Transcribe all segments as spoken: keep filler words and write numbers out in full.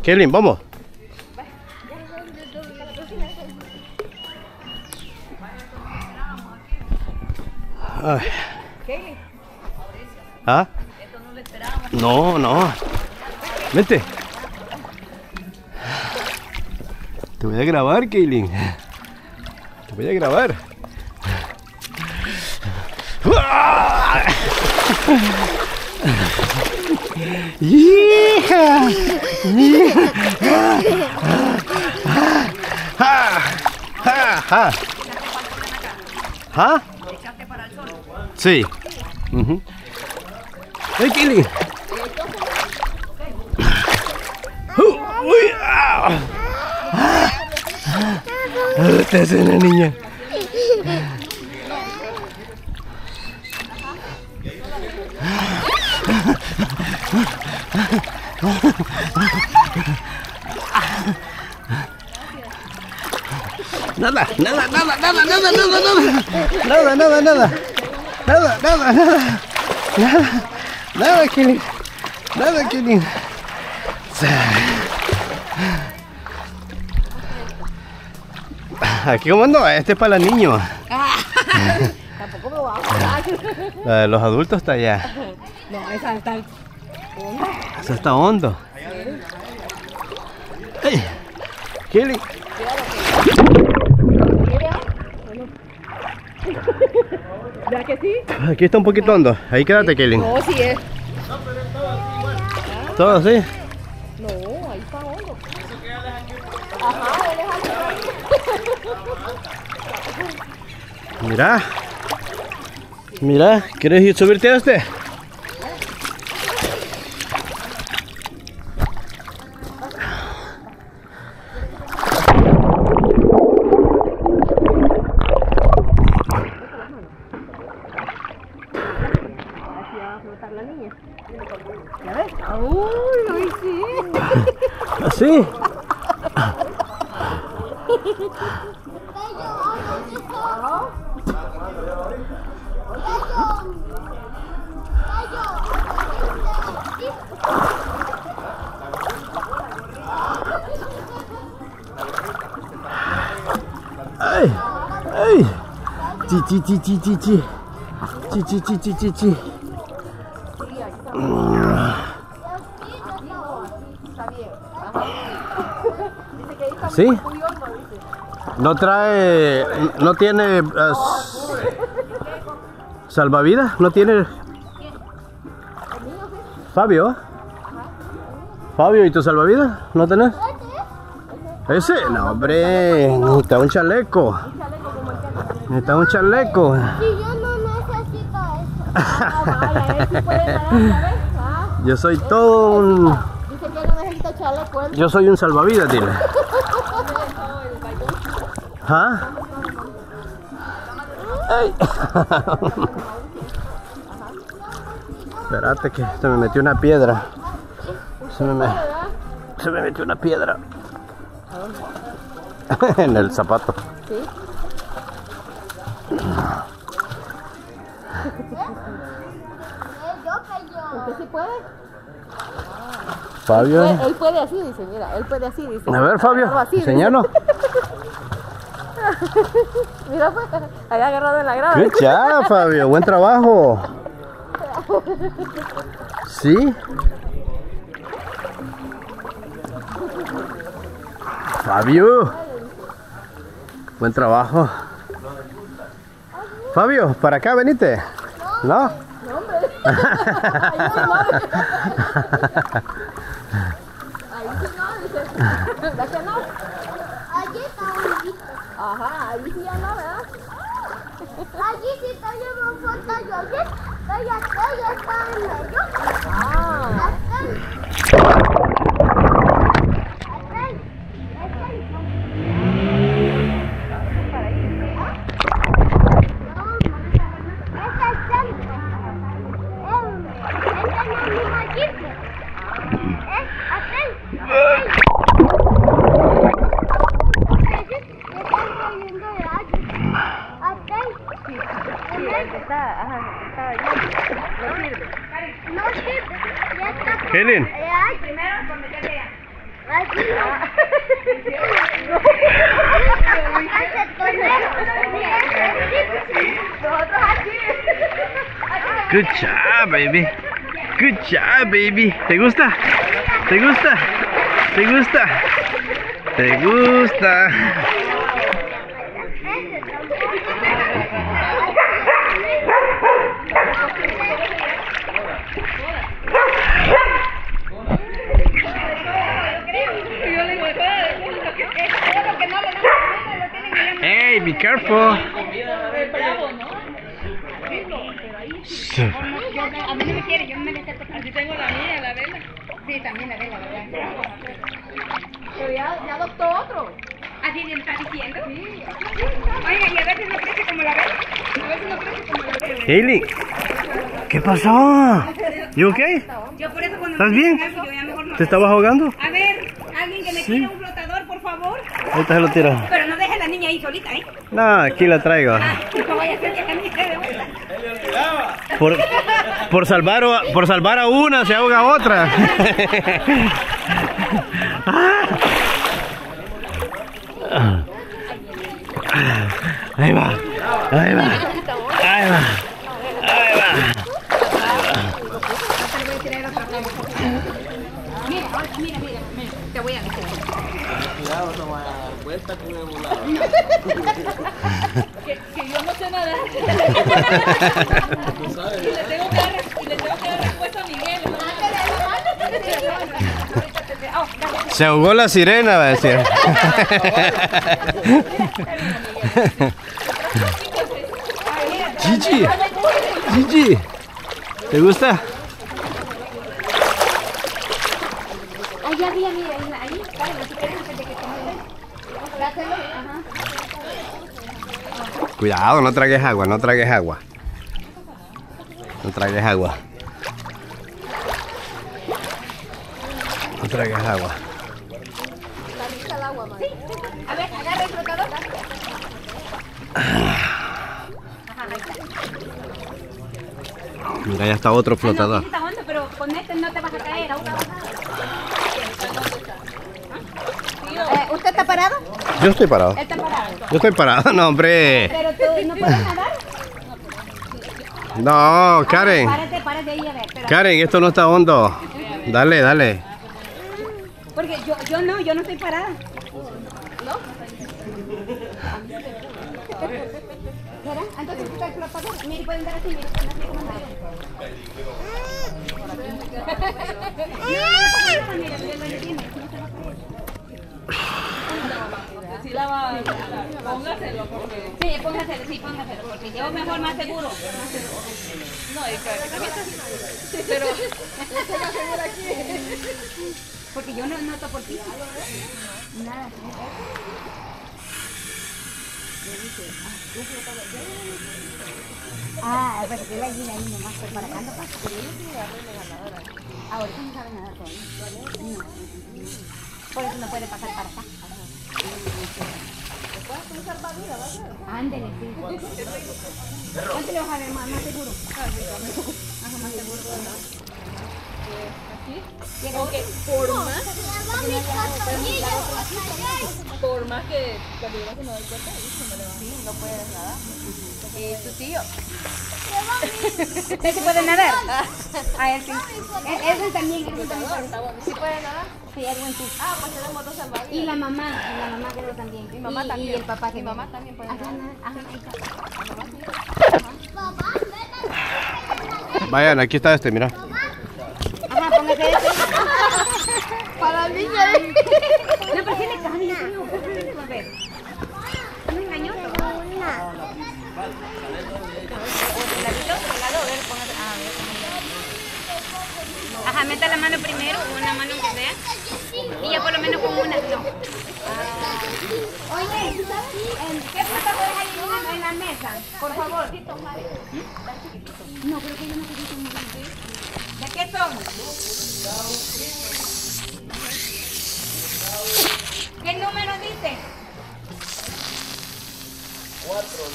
Kevin, vamos. Ay. ¿Ah? No, no. Vente. Te voy a grabar, Kaylin. Te voy a grabar. ¡Hija! ¿Ah? ¿Echaste para el sol? Sí. Uh-huh. ¡Ay, Kaylin! ¡Uy! ¡Ah! Esta es una niña. Nada, nada, nada, nada, nada, nada, nada, nada, nada, nada, nada, nada, nada, nada, nada, Kaylin, nada, Kaylin. Aquí como no, este es para los niños. Tampoco me voy a bajar. La de los adultos está allá. No, esa está hondo. Eso está hondo. Ay, Kaylin. ¿Verdad que sí? Aquí está un poquito hondo. Ahí quédate, Kaylin. No, sí es. ¿Todo así? No, ahí está hondo. Ajá, él es aquí. Mira. Mira, ¿quieres ir subirte a este? La niña. ¿Ya ves? ¡Uy, lo hice! ¿Así? ¡Ay! ¡Ay! ¡Chi, chi, chi, chi, chi, chi! ¡Chi, chi, chi, chi, chi, chi! ¿Sí? ¿No trae, no tiene uh, salvavidas? ¿No tiene? Fabio. Fabio, ¿y tu salvavidas? ¿No tenés? ¿Ese? No, hombre, necesita un chaleco. Necesita un chaleco. Si yo no necesito eso. Ah, vaya, él sí puede nadar, ¿sabes? Ah. Yo soy todo un... Dice que no necesita chaleco él. Yo soy un salvavidas, dile. ¿Ah? ¡Ay! Espérate que se me metió una piedra. Se me, me... se me metió una piedra. En el zapato. ¿Sí? ¿Usted sí puede? Fabio. Él, él puede así, dice, mira, él puede así, dice. A ver, Fabio, enséñalo. Mira, pues, ahí agarrado en la grada. ¡Qué chao, Fabio! ¡Buen trabajo! ¿Sí? Fabio. Buen trabajo. Fabio, para acá, venite. ¿No? No, hombre. Ahí sí no. Ahí sí no, dice. ¿Verdad que no? Allí está bonito. Ajá, ahí sí ya no, ¿verdad? Allí sí está llevando fotos yo. Allí estoy, estoy, está en medio. Ah. Helen. Primero por meterle allá. Good job, baby. Good job, baby. ¿Te gusta? ¿Te gusta? ¿Te gusta? ¿Te gusta? Hey, be careful. A mí no me quiere, yo no me le acerco. Así tengo la mía, la vela. Sí, también la vela, ¿verdad? Pero ya, ya adoptó otro. ¿Así le está diciendo? Sí. Oiga, y a veces no crece como la vela. A veces no crece como la vela. Hailey, ¿qué pasó? ¿You okay? Yo por eso cuando ¿Estás me bien? dicen algo, yo ya mejor no. ¿Te estabas ahogando? A ver, alguien que me tire un flotador, por favor. Ahorita se lo tira. Pero no deje a la niña ahí solita, ¿eh? No, aquí la traigo. Ah, no vaya a ser que la niña esté de vuelta. Por, por, salvar, a- por salvar a una se ahoga otra. Ahí va, ahí va, ahí va, ahí va. Mira, mira, mira, mira, te voy a decir. Cuidado, no va a dar vuelta con el volado. Que, que yo no sé nadar. y le tengo que dar, y le tengo que dar respuesta a Miguel. Oh, Se ahogó la sirena, va a decir. Gigi, Gigi, ¿te gusta? ahí había, mira, ahí, ahí, párenlo, si quieres antes de que comen. Dáselo, ajá. Cuidado, no tragues agua, no tragues agua. No tragues agua. No tragues agua. Sí, a ver, agarra el flotador. Mira, ya está otro flotador. Ah, no, está hondo, pero con este no te vas a caer. Eh, ¿Usted está parado? Yo estoy parado. Él está parado. Yo estoy parado, no, hombre. Pero tú no puedes nadar. No, Karen. Párate, párate ahí a ver. Pero, Karen, esto no está hondo. Dale, dale. porque yo, yo no, yo no estoy parada. ¿No? ¿Será? Entonces quita el flotador. Mire, pueden dar así, mire, pueden así como andar. No, no, no pasa nada, mira, mira, lo entiende. Si la va a póngaselo porque Sí, póngaselo, sí, póngaselo, porque yo mejor más seguro. Más seguro. no, y que también está pero Porque yo no noto por ti. Nada. Ah, pero que la gallina ahí nomás fue para acá, no pasa. Ahorita no sabe nada todavía. No. Por eso no puede pasar para acá. puedes cruzar Badura, ¿va a ser? Ándele, sí. ¿Cuánto le vas a ver más, más seguro? Ajá, más seguro. Aquí. Ok, Por más, por más que cuando yo se me doy cuenta, ahí se me le va. Sí, no puedes nadar. ¿Y tu tío? ¿Usted se puede nadar? A él sí. Edwin también, Edwin también puede. ¿Sí puede nadar? Sí, Edwin sí. Ah, pues tenemos dos salvavidas. Y la mamá, y la mamá creo también. Mi mamá y, también. Y el papá Mi que mamá también puede Ajá, nadar. ajá, ahí está. Vayan, aquí está este, mira. Ajá, póngase este. Para mí ya No, pero sí le cambia, tío. A ver. No engañó. Ajá, meta la mano primero, una mano que sea. Y ya por lo menos con una, no. Oye, ¿qué flotadores hay en la, en la mesa? Por favor. No, creo que yo no necesito un ¿de qué son? ¿Qué número dice? Cuatro,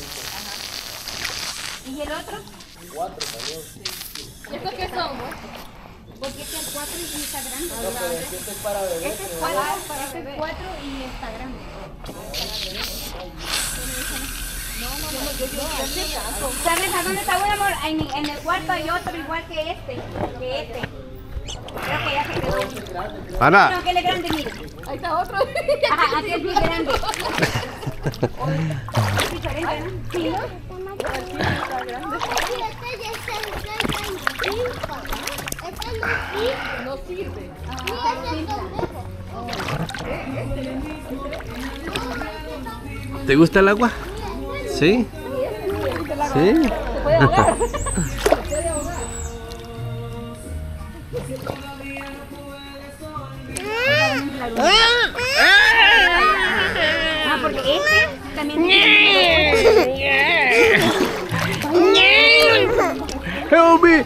¿Y el otro? cuatro también. ¿Y estos qué son? Porque es que el cuatro y está grande. No, pero es que este es para bebé. Este es cuatro, este es cuatro y está grande. ¿Sabes a dónde está un amor? En, en el cuarto hay otro igual que este. Que este. Creo que ya se quedó. Ana. No, que él es grande, mira. Ahí está otro. Ajá, aquí es bien grande. Es diferente, ¿no? Sí, ¿no? Está grande. Y este ya está en treinta y cinco. Este no sirve. No sirve. Y este es conmigo. ¿Te gusta el agua? ¿Sí? ¿Sí? Se puede ahogar. Ah, porque este también Help me!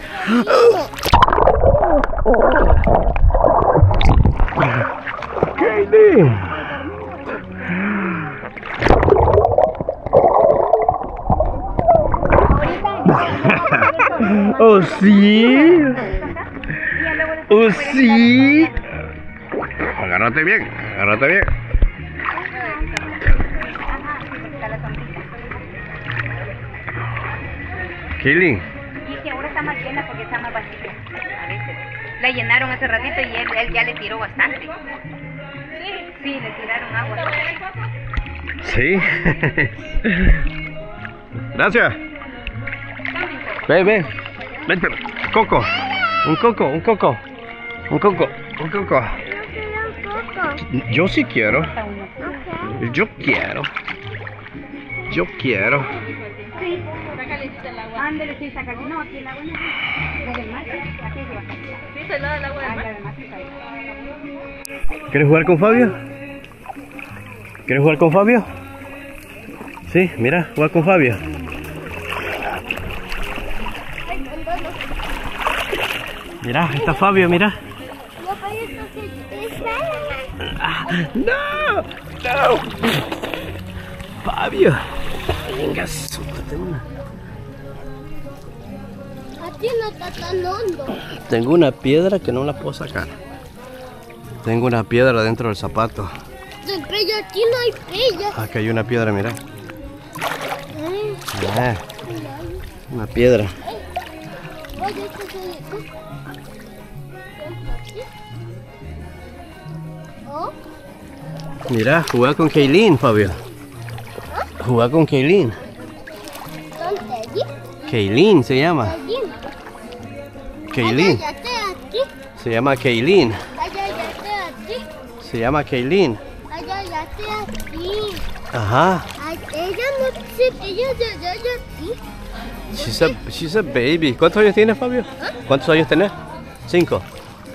Katie! Oh sí, oh sí. Agárrate bien, agárrate bien. Kaylin. Y que ahora está más llena porque está más vacía. A veces. La llenaron hace ratito y él, él ya le tiró bastante. Sí, sí, le tiraron agua. Sí. Gracias. Ven, ven. Vente. Coco. Un coco, un coco. Un coco, un coco. Yo sí quiero. Yo quiero. Yo quiero. Sí. Está calientita el agua. Ándale, sí, está caliente. No, aquí el agua no. La del mar, aquí se va a calentar. Sí, se helada el agua del Ah, mar. la del mar sí está ahí. ¿Quieres jugar con Fabio? ¿Quieres jugar con Fabio? Sí, mira, jugar con Fabio. Mira, ahí está Fabio, mira. Ah, no, no. Fabio. Venga, súbate una. A ti no está tan hondo. Tengo una piedra que no la puedo sacar. Tengo una piedra dentro del zapato. Pero aquí no hay pella. Aquí hay una piedra, mira. Ay, Ah, una piedra. oye, esto es ¿Oh? Mira, jugar con Kaylin, Fabio. Jugar con Kaylin. ¿Dónde allí? Kaylin se llama. Allí. Kaylin. Allá, allá, aquí. Se llama Kaylin. Allá, allá, aquí. Se llama Kaylin. Allá, allá, aquí. Ajá. Ay, ella no sé, ella ya, ya, ya, aquí. She's a, she's a baby. ¿Cuántos años tienes, Fabio? ¿Cuántos años tenés? Cinco.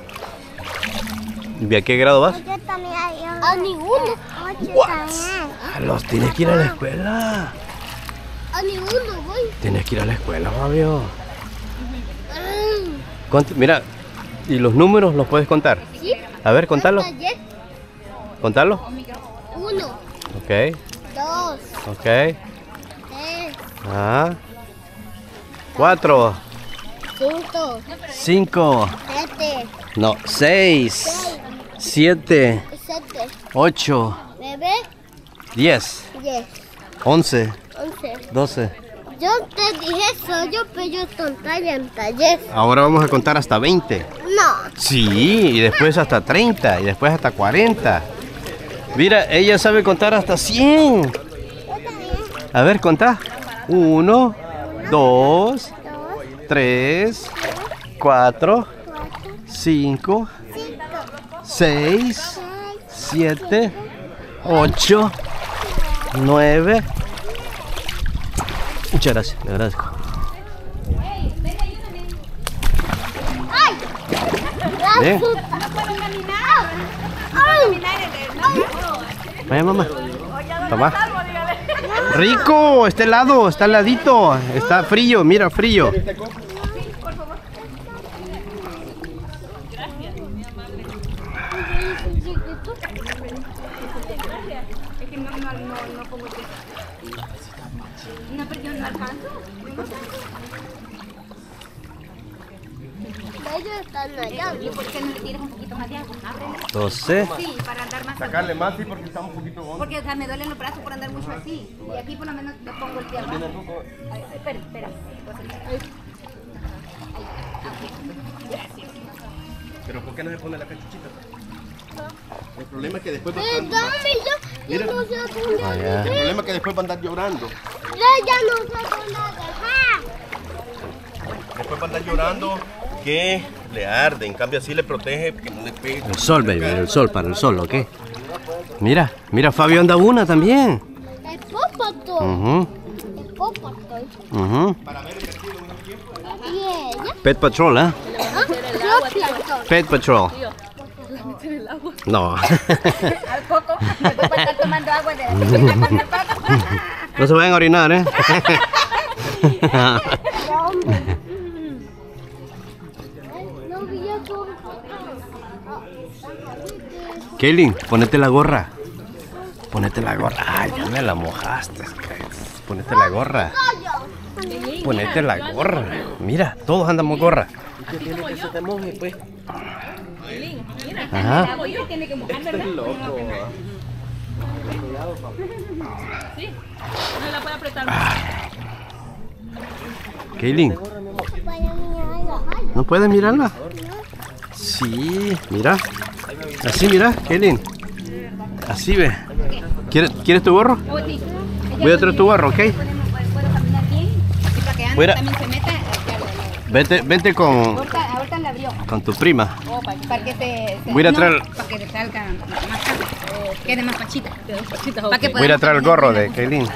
¿Y a qué grado vas? Yo también hay A ninguno. What? Ah, los tienes que ir a la escuela. A ninguno voy. Tienes que ir a la escuela, Fabio. Ah, Cont- Mira, ¿y los números los puedes contar? ¿sí? A ver, contalo. Hasta diez. Contalo. Uno, Ok, dos, ok. tres, Ah. Cuatro. cinco, Cinco. siete, No, seis. Siete. siete, Ocho. nueve, Diez. diez, Once. once. Doce. Yo te dije eso, yo pero tonta y en taller. Ahora vamos a contar hasta veinte. No. Sí, y después hasta treinta, y después hasta cuarenta. Mira, ella sabe contar hasta cien. Yo también. A ver, contá. Uno, dos, Dos, tres, cuatro, cuatro, cinco, cinco, seis, seis, siete, ocho, nueve. Muchas gracias, le agradezco. ¡Ay! Ve. La puta. No puedo caminar. ¡Ay! Caminar en el mar. Vaya, mamá. Toma. Rico, está helado, está heladito, está frío, mira, frío. Es que no, no, no, no pongo que... No, pero yo no alcanzo. Ellos están allá. ¿Y por qué no le tiras un poquito más de agua? Ábrele. No sé. Sí, para andar más. Sacarle más, sí, porque está un poquito hondo. Porque o sea, me duelen los brazos por andar mucho así. Y aquí por lo menos le pongo el pie abajo. Ay, ay, espera, espera. Pero ¿por qué no se pone la cachuchita? El problema es que después va a Eh, estar... dame, yo, yo no sé dónde. Ah, ya. El problema es que después va a andar llorando. Ya, ya no sé dónde dejar. Después va a andar llorando que le arde. En cambio así le protege que no le pegue. El sol, baby, el sol, para el sol, ¿ok? Mira, mira, Fabio anda una también. El pópato. Ujú, El pópato. ujú. Y ella. Pet Patrol, ¿eh? ¿Ah? Yo pienso. Pet Patrol. No. Al coco, el coco está tomando agua de con el coco. No se vayan a orinar, ¿eh? No vi a tu. Kaylin, ponete la gorra. Ponete la gorra. Ay, ya me la mojaste. Ponete la gorra. Ponete la gorra. Mira, todos andamos gorra. Tiene que se te moje, pues. Ajá. La bolsa tiene que mojar, ¿verdad? Sí. No la puede apretar más. Kaylin, ¿no puedes mirarla? Sí, mira. Así, mira, Kaylin. Así ve. ¿Quieres, ¿quieres tu gorro? Oh, sí. Voy a traer tu gorro, ¿ok? Puedo caminar bien. Y para que Ana Fuera. también se meta. ya lo- lo- Vete, vete con, Ahorita, ahorita la abrió. con tu prima. Oh, para, para que se, se- Voy a ir a no, traer- para que te salga más tarde. Quede más pachita. Pachitas, Para que ok. Voy a ir a traer el podamos gorro caminar de Kaylin.